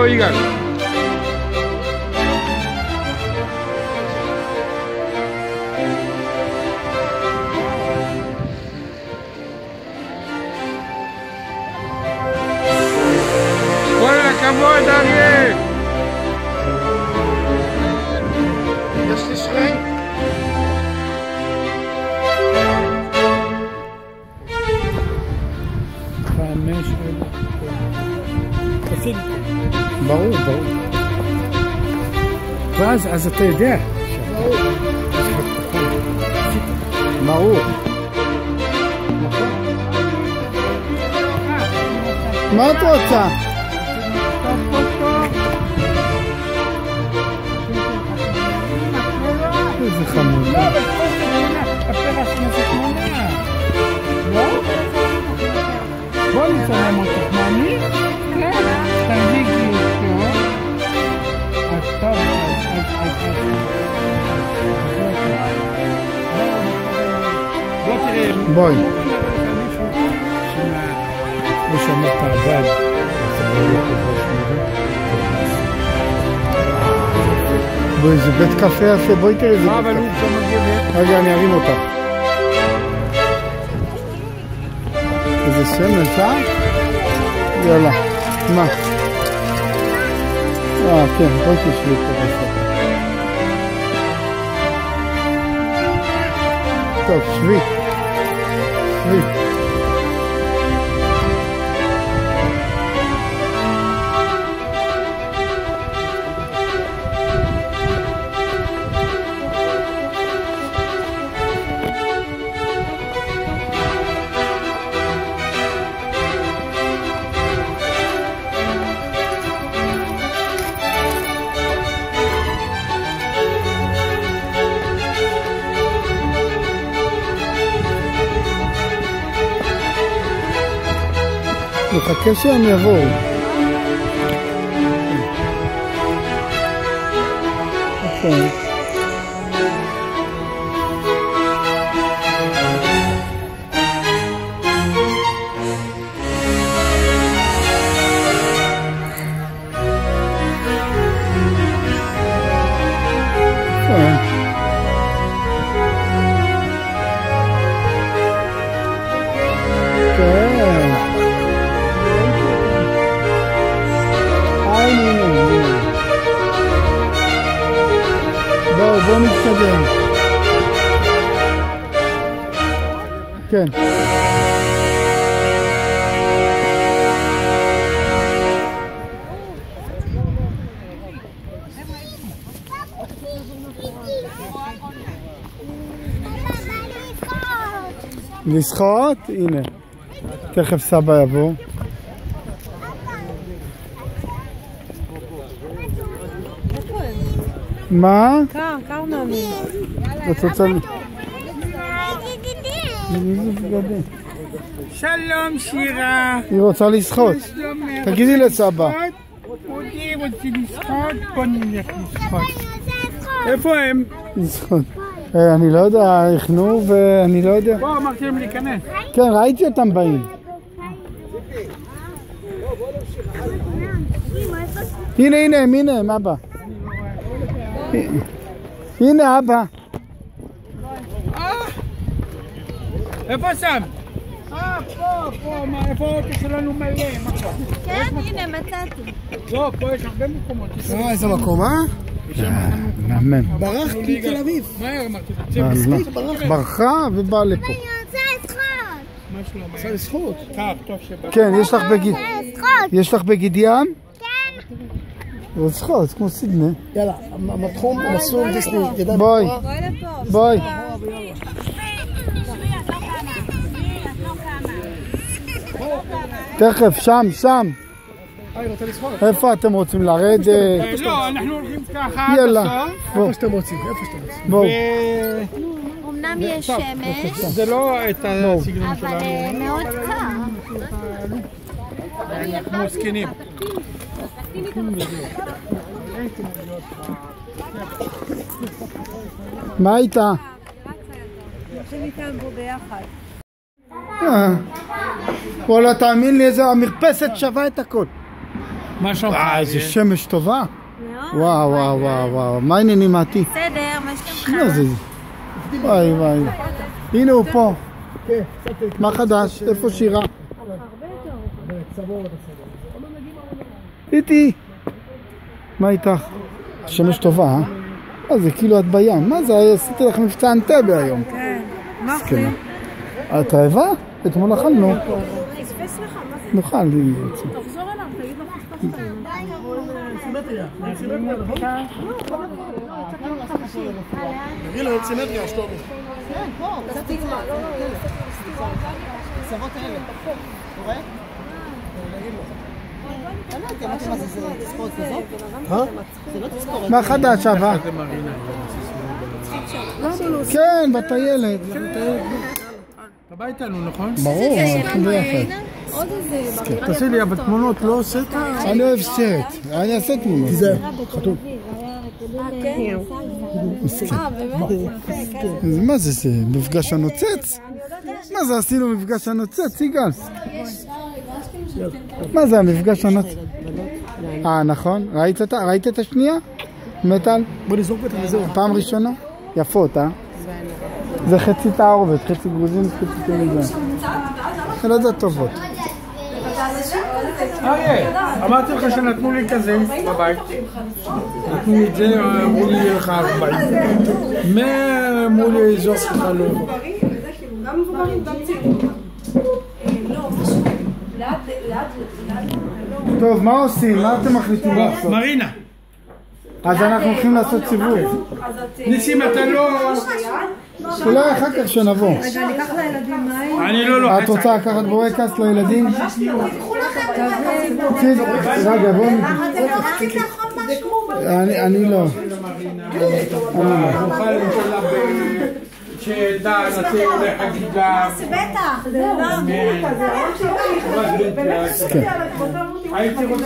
או יגאל? כל הכבוד אריה! יש לי שכן? ברור. ואז אתה יודע. ברור. מה את רוצה? איזה חמוד. לא, אבל פה זה תמונה. הפרס נזה תמונה. לא? בוא נצלם אותך. מעני? כן. תנהיגי אותו. אז טוב, בוא תראה. בואי. הוא שמע את העבד. בואי, זה בית קפה יפה, בואי תראי איזה... אבל הוא כבר מגבת. רגע, אני ארים אותך. איזה שמש, יאללה, מה? כן, בואי תשבי פה בסוף. טוב, שבי. נחכה שהם יבואו. אוקיי. בואו נתקדם. כן. לשחות? הנה. תכף סבא יבוא. מה? קר מאמין. את רוצה... שלום שירה. היא רוצה לשחות. תגידי לסבא. אני רוצה לשחות, בוא נלך לשחות. איפה הם? לשחות. אני לא יודע, הכנו ואני לא יודע. בוא, אמרתי להם להיכנס. כן, ראיתי אותם באים. הנה, אבא. הנה אבא. איפה שם? פה, איפה האוטו שלנו מלא? כן, הנה מצאתי. לא, פה יש הרבה מקומות. איזה מקום, מהמם. ברחתי מתל אביב. מהר, אמרתי, תצא. ברחה ובאה לפה. אני רוצה לשחות. מה שלום? רוצה לשחות. טוב שבא. כן, יש לך בגיד ים? כן. לשחות, כמו סידני. יאללה, המתחום מסלול דיסני. בואי. תכף, שם. רוצה לשחות? איפה אתם רוצים לרדת? לא, אנחנו הולכים ככה. יאללה. איפה שאתם רוצים. בואו. אמנם יש שמש, זה לא את הסגנון שלנו. אבל מאוד קר. אנחנו זקנים. מה איתה? הולכים איתם פה ביחד. וואלה, תאמין לי, איזה המרפסת שווה את הכל. מה שלומך? איזה שמש טובה. מאוד. וואו, וואו, וואו, וואו. מה העניינים, מתי? בסדר, מה שלומך? מה זה? וואי, וואי. הנה הוא פה. מה חדש? איפה שירה? איתי. מה איתך? שמש טובה, אה? מה זה, כאילו את בים. מה זה, עשיתי לך מבצע אנטבה היום. כן. מה אוכלים? את רעבה? אתמול אכלנו. פספס לך, מה זה? נאכל. תחזור אליו, תגיד לו פספסת. תגיד לו, סימטריה, שלומי. מה חדש, אבא? כן, בטיילת. אתה בא איתנו, נכון? ברור, הולכים ביחד. תעשי לי, אבל תמונות לא עושה את ה... אני אוהב סרט, אני אעשה תמונות. זה חתום. מה זה, מפגש הנוצץ? מה זה, עשינו מפגש הנוצץ, יגאל? מה זה המפגש הנוצץ? נכון, ראית את השנייה? מטל? בוא נזרוק אותה וזהו. פעם ראשונה? יפות, זה חצי תערובת, חצי גרוזין, חצי תמיזה. ילדות טובות. אמרתי לך שנתנו לי כזה בבית. נתנו לי את זה, אמרו לי לך 40. 100 אמרו לי זו סליחה לא. גם מבוגרים, גם צעירים. לא, פשוט. טוב, מה עושים? מה אתם מחליטים לעשות? מרינה. אז אנחנו הולכים לעשות סיבוב. ניסים, אתה לא... אולי אחר כך שנבוא. רגע, ניקח לילדים מים. אני לא לוחץ. את רוצה לקחת בורקס לילדים? רגע, בואו אני לא. נוכל למצוא לה שדע נצא אולי חגיגה. בטח. הייתי רוצה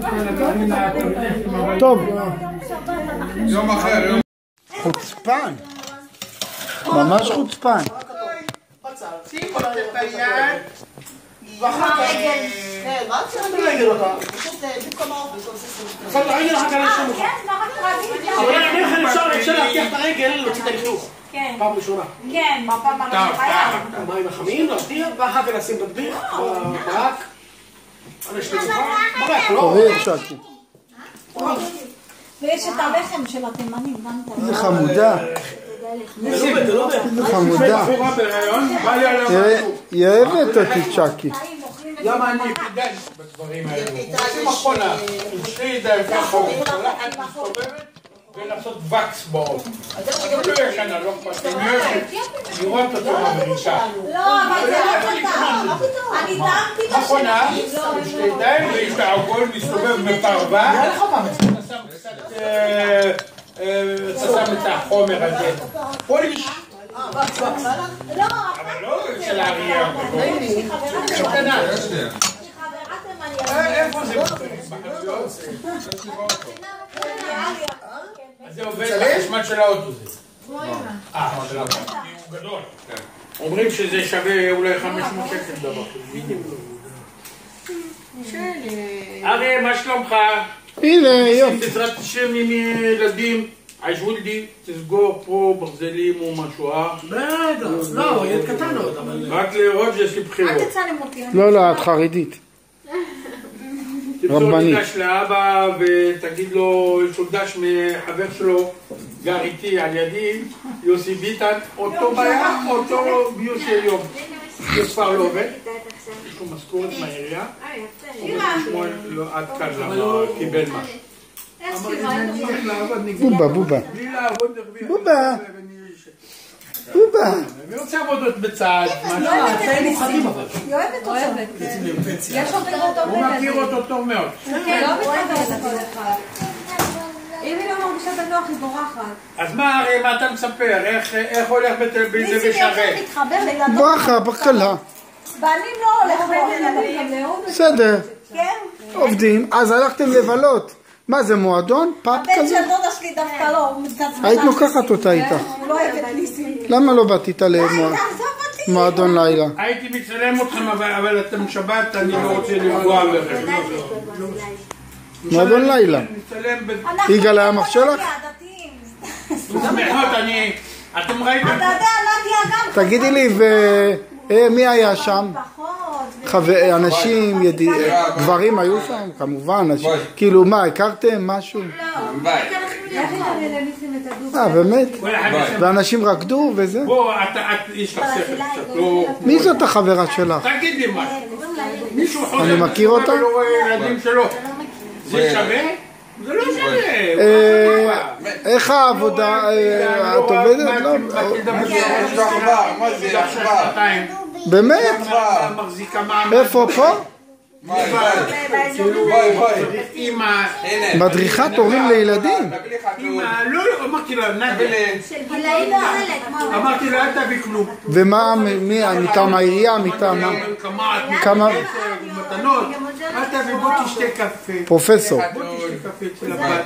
טוב. יום אחר, חוצפן. ממש חוצפן. שים אותה את היד. שם את הרגל אחר כך לשם. אבל איך אפשר להבטיח את הרגל להוציא את הלכלוך? פעם ראשונה. כן, בפעם הראשונה. מים החמים, להבטיח, ואחר כך לשים בדביך, ברק. ברק, לא? תוריד שקי. ויש את הלחם של התימנים, גם את איזה חמודה. איזה חמודה. היא אוהבת אותי צ'קי. למה אני אפידן בדברים האלה? עושים מכונה עם שתי ידיים ככה, הולכת מסתובבת ולעשות וקס באות. אבל לא ישנה, לא אכפת לי, אני אוהבת לראות אותו במריצה. לא, אבל זה לא קטן. אני טעמתי את מכונה עם שתי ידיים ויש העגול מסתובב בפרווה. אתה שם את החומר הזה. פוליש. לא, אבל לא של האריה. איפה זה בחנויות? אז זה עובד בחשמל של האוטו זה. של האוטו. הוא גדול. אומרים שזה שווה אולי 500 שקל דבר. אריה, מה שלומך? הנה, יופי. בעזרת השם עם ילדים, עישולדי, תסגור פה ברזלים או משהו, בטח, לא, ילד קטן עוד, אבל... רק לראות שיש לי בחירות. אל תצלם אותי. לא, את חרדית. תמסור רבנית. דש לאבא ותגיד לו, יש לו דש מחבר שלו, גר איתי על ידי, יוסי ביטן, אותו בים, אותו ביוס יום. יוס כבר לא עובד, יש לו משכורת מהעירייה, הוא לא עד כאן למה קיבל משהו. בובה, בובה. בלי לעבוד נרוויח. בובה. בובה. אני רוצה עבודות בצד, משהו. אתם מוכנים אבל. היא אוהבת אותו. יש עוד לראות אותו. הוא מכיר אותו טוב מאוד. כן, לא מתחברת לכל אחד. אם היא לא מרגישה בנוח, היא בורחת. אז מה הרי, מה אתה מספר? איך הולך בזה בשרת? מתחבר לילדות. ברכה, בקלה. בעלים לא הולך לילדים. בסדר. כן? עובדים. אז הלכתם לבלות. מה זה, מועדון? פאפ הבן כזה? של דודה שלי דווקא לא, הוא מתעצבן. היית לוקחת אותה איתך. הוא לא אוהב את ניסים. למה לא באת איתה תעזוב אותי. למועדון לילה? הייתי מצלם אתכם, אבל אתם שבת, אני לא רוצה לפגוע בכם. מועדון לילה. יגאל היה אח שלך? שמחות, אתם ראיתם? אתה יודע, נדיה גם... תגידי לי, ומי היה שם? אנשים, גברים היו שם? כמובן, כאילו מה, הכרתם משהו? באמת? ואנשים רקדו וזה? בוא, יש לך ספר קצת, לא... מי זאת החברה שלך? תגיד לי מה. מישהו חוזר... אני מכיר אותה? ולא רואה ילדים שלו. זה שווה? זה לא שווה. איך העבודה? את עובדת? לא. מה זה? באמת? איפה פה? מדריכת הורים לילדים? לא, אמרתי לה, אמרתי לה, אל תביא כלום. ומה, מטעם העירייה, מטעם מה? כמה? מתנות, אל תביא, בוא תשתה קפה. פרופסור. בוא תשתה קפה אצל הבת.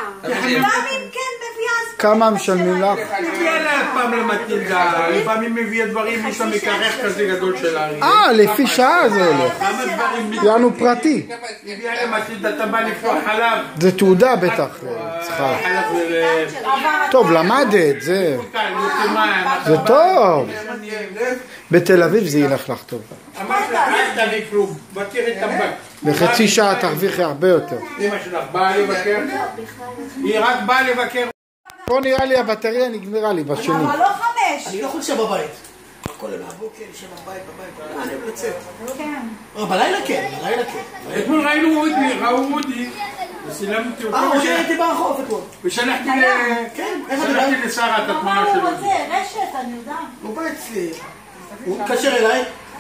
כמה משלמים לך? מביאה לה פעם למטילדה, לפעמים מביאה דברים, יש לה מקרח כזה גדול של הארי. לפי שעה זה הולך. כמה דברים... יענו פרטי. מביאה למטילדה, אתה בא לפתוח חלב. זה תעודה בטח. צריכה. טוב, למדת, זה. זה טוב. בתל אביב זה ילך לך טוב. אמרת לה, אל תביא כלום, מכיר את הבת. בחצי שעה תרוויחי הרבה יותר. אמא שלך באה לבקר? היא רק באה לבקר. פה נראה לי הבטריה נגמרה לי בשני. אבל לא 5. אני לא יכול לשב בבית. הכל מהבוקר, לשב בבית. אני אוהב לצאת. בלילה כן, בלילה כן. אתמול ראינו וודי, וסילמתי אותו. הייתי ברחוב אתמול. ושלחתי לשרה את התמונה הוא שלו. רוצה רשת, אני יודעת. הוא בא אצלי. הוא מתקשר אליי.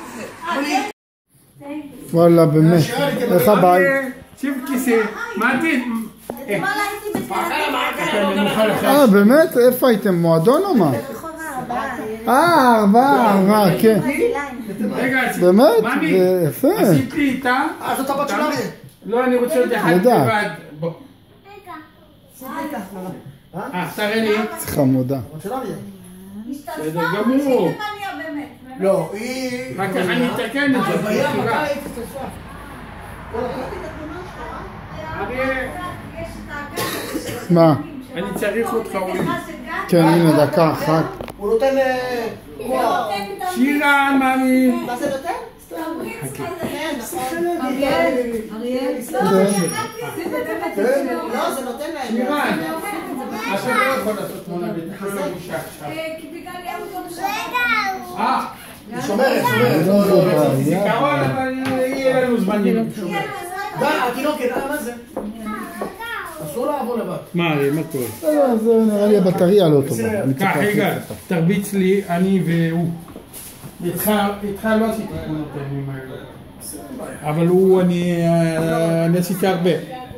וואלה, באמת. איך הבית? שיב כיסא, מה עתיד? באמת? איפה הייתם? מועדון או מה? 4, כן. רגע, באמת? ממי, יפה. עשית לי איתה? זאת הבת של אריה. לא, אני רוצה עוד אחד לבד. בוא. תראה לי. חמודה. של אריה. בסדר גמור. לא, היא... רק איך אני אתקן את זה. מה? אני צריך אותך אולי. כן, הנה דקה אחת. הוא נותן... שירה, ממי. מה זה נותן? לא, זה נותן להם. שירה. אתה לא יכול לעשות תמונה בטח לא לבושה עכשיו. שומרת. זיכרון, אבל יהיה לנו זמנים. התינוקת, מה זה? אסור לעבור לבד. מה קורה? זה נראה לי הבטריה לא טובה. קח, רגע, תרביץ לי, אני והוא. איתך לא עשיתי תמונות הימים האלה. אבל הוא, אני עשיתי הרבה.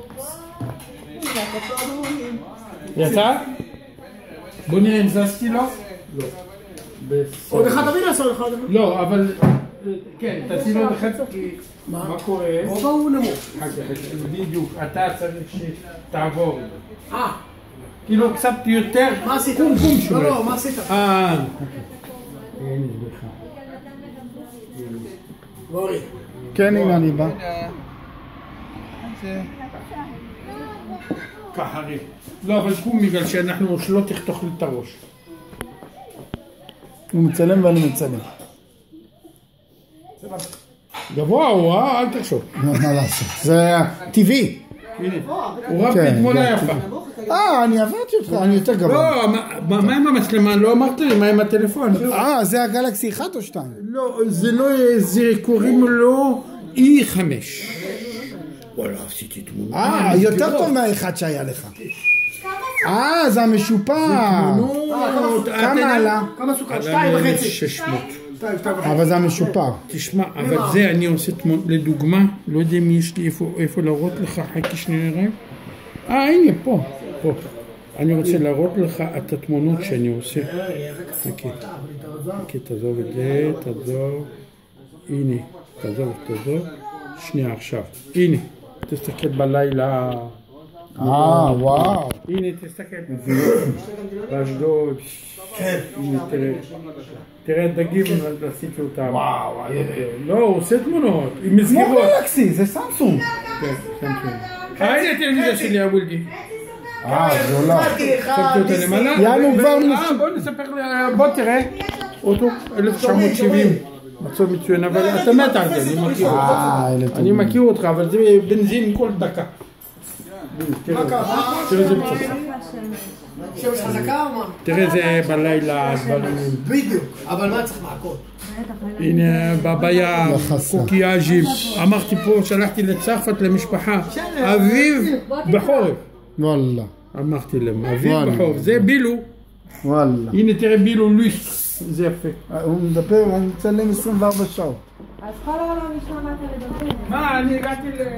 יצא? בוא נראה אם זזתי לו. לא. עוד אחד תביא לעשות לך. לא, אבל... כן, תעשי לו אחד, מה קורה? רובע הוא נמוך. בדיוק, אתה צריך שתעבור. כאילו קצת יותר... מה עשית? לא, מה עשית? הנה, בואי. כן, הנה אני בא. ככה רי. לא, אבל קום בגלל שאנחנו שלא תחתוך לי את הראש. הוא מצלם ואני מצלם. גבוה הוא, אל תחשוב. מה לעשות? זה טבעי. הוא רב בתמונה יפה. אני עברתי אותך, אני יותר גבוה. לא, מה עם המצלמה? לא אמרת לי, מה עם הטלפון? זה הגלקסי 1 או 2? לא, זה לא, זה קוראים לו E5. וואלה, עשיתי תמונה. יותר טוב מהאחד שהיה לך. זה המשופע. כמה עלה? כמה סוכר? 2.5. 600. אבל זה המשופע. תשמע, אבל זה אני עושה תמונה, לדוגמה, לא יודע אם יש לי איפה להראות לך, חכי שני נראה. הנה, פה. אני רוצה להראות לך את התמונות שאני עושה. חכי, תעזוב את זה, תעזוב. הנה, תעזוב. שנייה עכשיו. הנה, תסתכל בלילה. וואו. הנה, תסתכל. באשדוד. כן. תראה, דגים, עשיתי אותם. וואו. לא, הוא עושה תמונות. עם מסגרות. כמו גלקסי, זה סמסונג. כן, סמסונג. הנה הטלוויזיה שלי, הוולדי. גדולה. שמתי אותה למעלה. יאנו כבר בוא נספר, בוא תראה. אוטו 1970. מצוב מצוין, אבל אתה מת על זה, אני מכיר אותך. אני מכיר אותך, אבל זה בנזין כל דקה. תראה זה פצצה. שמש חזקה או מה? תראה זה בלילה דברים. בדיוק, אבל מה צריך מעקות? הנה בבעיה, קוקיאז'ים. אמרתי פה, שלחתי לצרפת למשפחה, אביב בחורף. וואלה. אמרתי להם, אביב בחורף, זה בילו. וואלה. הנה תראה בילו לויס, זה יפה. הוא מדבר, אני מצלם 24 שעות. אז כל העולם ישמע מה אתה מדבר. מה, אני הגעתי ל...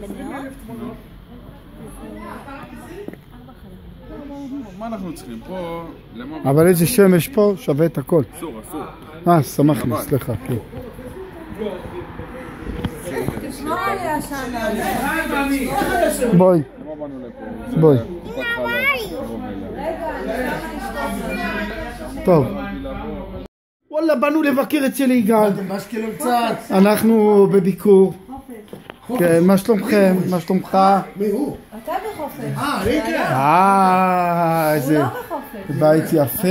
מה אנחנו צריכים פה? אבל איזה שמש פה שווה את הכל. אסור. שמח לי, סליחה. תשמור עלי השנה. בואי. בואי. טוב. וואלה, באנו לבקר אצל יגאל. באשקלון קצת. אנחנו בביקור. כן, מה שלומכם? מה שלומך? מי הוא? אתה בחופש. ריקה. איזה הוא לא בחופש. בית יפה.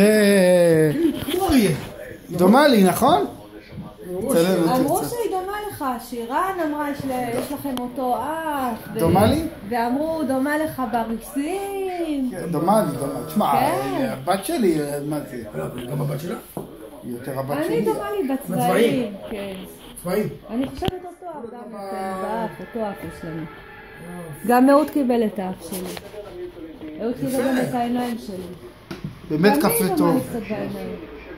דומה לי, נכון? אמרו שהיא דומה לך, שירן אמרה יש לכם אותו אח. דומה לי? ואמרו דומה לך בריסים. דומה לי, דומה. תשמע, הבת שלי, מה זה? גם הבת שלה? יותר הבת שלי. אני דומה לי בצבעים. כן. צבעים? אני חושבת אותו אף גם אצלנו באף, אותו אף יש לנו. גם אהוד קיבל את האף שלי. אהוד קיבל גם את העיניים שלי. באמת קפה טוב. אני קצת בעיניים.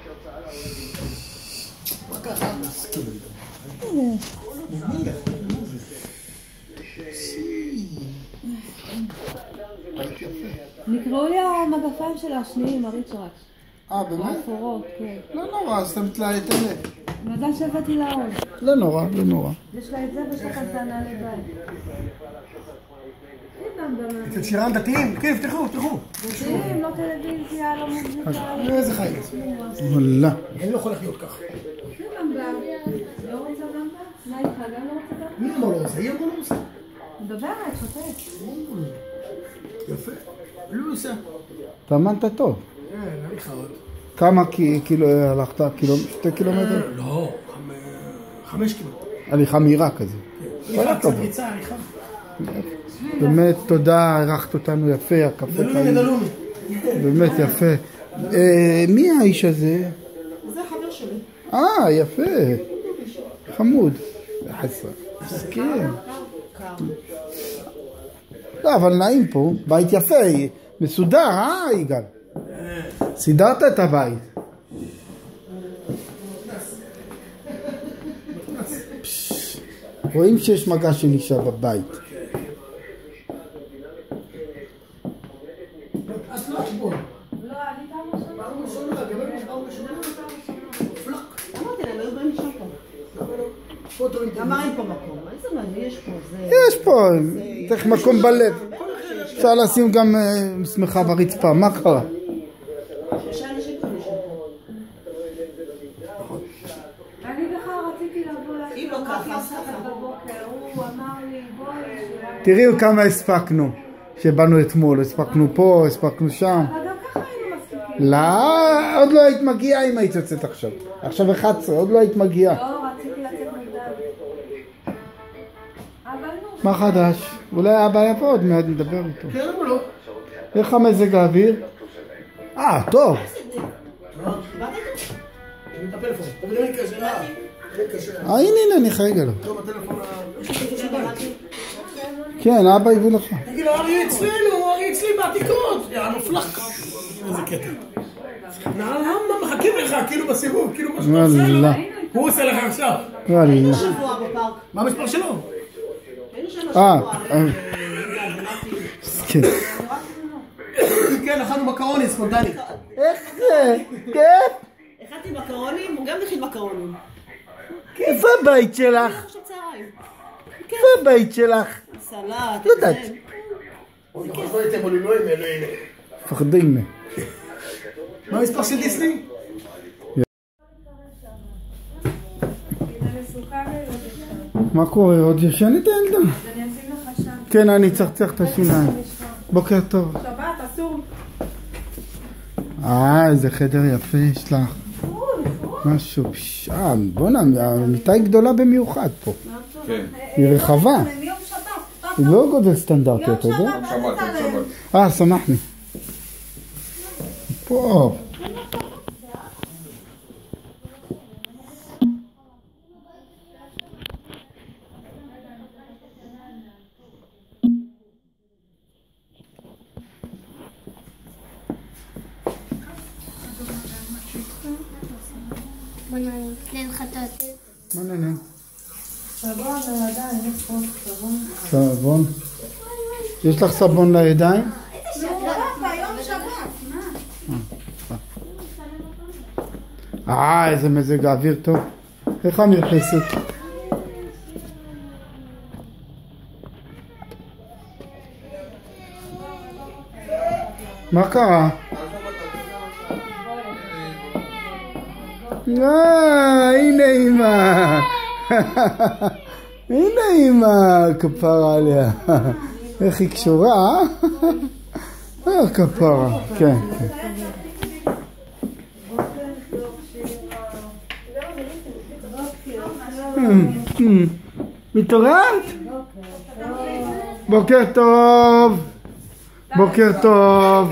נקראו לי המגפיים של השניים, הריצ'רק. באמת? האפורות, כן. לא נורא, אז אתה מתלהט אלה. מזל שהבאתי לאור. לא נורא, לא נורא. יש לה את זה ויש לך את הנעלי בית. אצל שירן דתיים? כן, תפתחו. דתיים, לא טלוויזיה, לא מוזיקה. איזה חיים. וואלה. אני לא יכול לחיות ככה. לא רוצה במבה? מה איתך? גם לא רוצה במבה? מי אמר לו עושה? היא אמרה לו עושה. מדברת, שותק. יפה. לא עושה. טמנת טוב. אני חרות. כמה כאילו הלכת? 2 קילומטר? לא, 5 קילומטר. הליכה מהירה כזה. קצת ריצה, הליכה. באמת תודה, ערכת אותנו יפה, הקפה חיים. דלומי. באמת יפה. מי האיש הזה? זה חבר שלי. יפה. חמוד. כן. לא, אבל נעים פה. בית יפה. מסודר, יגאל? סידרת את הבית. רואים שיש מגע של אישה בבית. גם אין פה מקום, איזה מה, יש פה, זה... יש פה, צריך מקום בלב. אפשר לשים גם שמחה ברצפה, מה קרה? אני בכלל רציתי לבוא בבוקר, הוא אמר לי בואי... תראו כמה הספקנו, שבאנו אתמול, הספקנו פה, הספקנו שם. אבל גם ככה היינו מספיקים. לא, עוד לא היית מגיעה אם היית יוצאת עכשיו. עכשיו 11, עוד לא היית מגיעה. לא, רציתי לצאת מוקדם. אבל נו. מה חדש? אולי אבא יבוא עוד מעט נדבר איתו. כן, אבל לא. איך המזג האוויר? טוב. הנה, אני חייג עליו. כן, אבא הביא לך. תגיד לו, ארי אצלי בעתיקות. יאללה, מפלח. איזה קטע. למה מחכים לך, כאילו בסיבוב, כאילו משהו עושה לו. הוא עושה לך עכשיו. וואלה. שבוע בפארק. מה המספר שלו? כן. כן, אכלנו מקרוני, ספונטני. איך זה? כיף? הכנתי מקרונים, הוא גם מכין מקרונים. איפה הבית שלך? עכשיו צהריים. איפה הבית שלך? סלט. לא יודעת. פחדים. מה המספר של דיסני? מה קורה? עוד ישנת הילדה? אני אשים לך שם. כן, אני צחצח את השיניים. בוקר טוב. שבת, אסור. איזה חדר יפה יש לך. משהו, בוא'נה, המיטה היא גדולה במיוחד פה. כן. היא רחבה. יום שבת. היא לא גודל סטנדרטי, אתה יודע? שבת. שמחני. פה. מה נהנה? סבון לידיים, יש פה סבון. סבון? יש לך סבון לידיים? ביום שבת. איזה מזג האוויר טוב. איך המרפסת? מה קרה? הנה אמא. הנה אמא, כפרה עליה. איך היא קשורה? כפרה, כן. מתעוררת? בוקר טוב. בוקר טוב.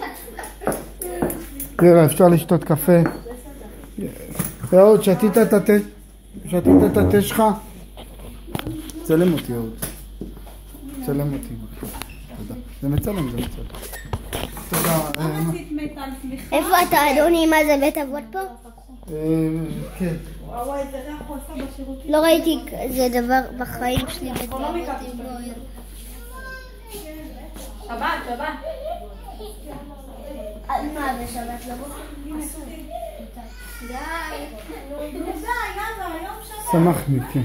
יאללה, אפשר לשתות קפה. יאוד, שתית את התה שלך? צלם אותי, יאוד. צלם אותי. תודה. זה מצלם. תודה. איפה אתה, אדוני? מה זה בית אבות פה? כן. לא ראיתי כזה דבר בחיים שלי. שבת. מה, בשבת לבוא? שמחני, כן.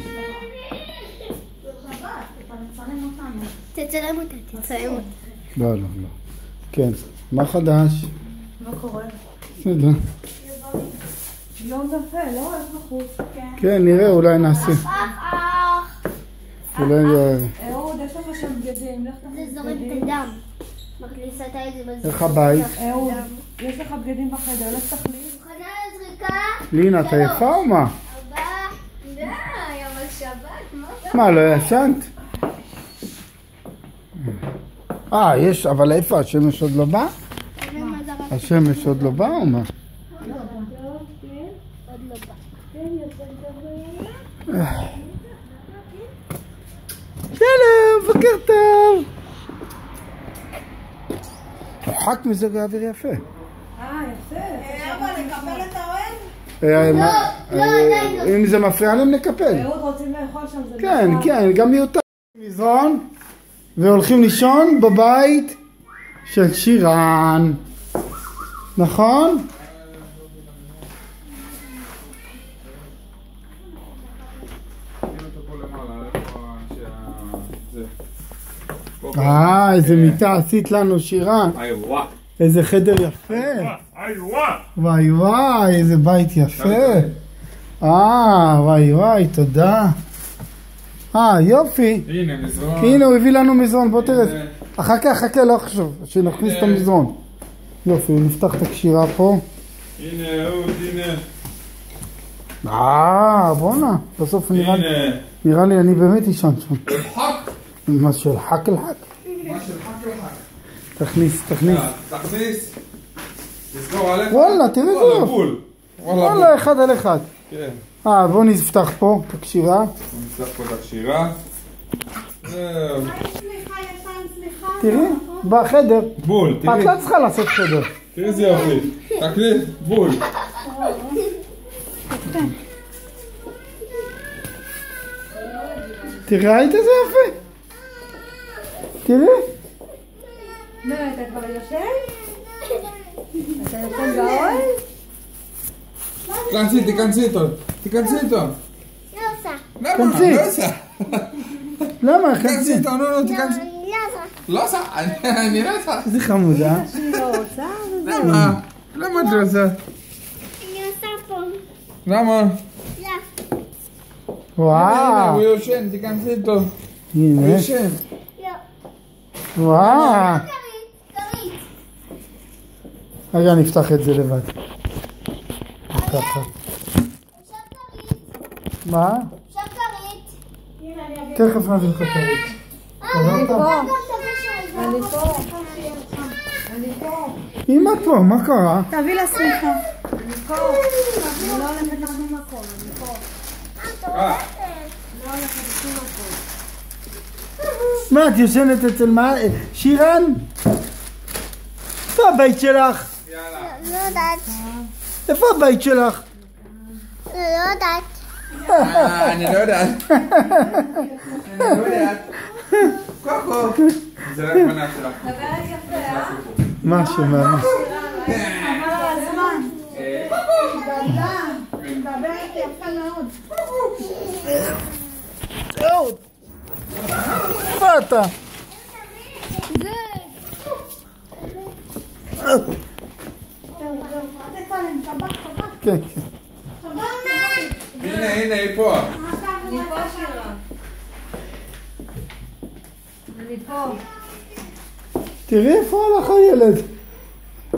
תצלם אותה. לא. כן. מה חדש? מה קורה? בסדר. יום יפה, לא? איך בחוץ? כן, נראה, אולי נעשה. אולי... אהוד, יש לך שם בגדים. זה זורם את הדם. מכניסה את זה בזה. איך הבית? אהוד, יש לך בגדים בחדר, לך תחליף. מוכנה לזריקה? לינה, אתה יפה או מה? אבא, די, אבל שבת, מה, לא ישנת? יש, אבל איפה? השמש עוד לא בא? השמש עוד לא בא או מה? שלום, בוקר טוב. חק מזג האוויר יפה. יפה. אבא, נקפל את האוהל? אם זה מפריע להם נקפל. אהוד, רוצים לאכול שם, זה כן, גם מיותר. מזרון, והולכים לישון בבית של שירן. נכון? איזה מיטה עשית לנו שירן. איזה חדר יפה. וואי, איזה בית יפה. וואי, תודה. יופי. הנה מזרון. הנה הוא הביא לנו מזרון, בוא תראה. חכה, לא חשוב, שנכניס את המזרון. יופי, נפתח את הקשירה פה. הנה אהוד, הנה. בואנה, בסוף נראה לי אני באמת ישן שם. חק. מה של חק אל חק? תכניס. תסגור עליך. וואלה, תראה זה יופי. וואלה, אחד על אחד. כן. בוא נפתח פה את הקשירה. נפתח פה את הקשירה. תראי, בחדר. בול, את לא צריכה לעשות חדר. תראי איזה יופי. תקליט, בול. תראי, ראית איזה יופי? תראי. מה, אתה כבר יושב? אתה יושב באוהל? תיכנסי איתו. לא עושה. למה? תיכנסי איתו, נו, תיכנסי. לא עושה, אני לא עושה. איזה חמודה. למה את לא עושה? אני עושה פה. למה? לא. וואו. הוא יושן, תיכנסי איתו. הוא הנה. יושן. לא. וואו. רגע, נפתח את זה לבד. ככה. מה? תכף נביא לך כרית. אני פה. אמא פה, מה קרה? תביא לה סליחה. אני פה. אני לא הולכת לשום מקום, אני פה. לא הולכת לשום מקום. מה, את יושנת אצל מה? שירן? איפה הבית שלך? לא יודעת. איפה הבית שלך? לא יודעת. אני לא יודעת. אני לא יודעת. קוקו. זה רק מנה שלך. מדברת יפה, אה? משהו, מה? חבל על הזמן. מדברת יפה מאוד. אהוד! איפה אתה? כן, כן. הנה, היא פה. אני פה שירה. אני פה. תראי איפה הלך הילד.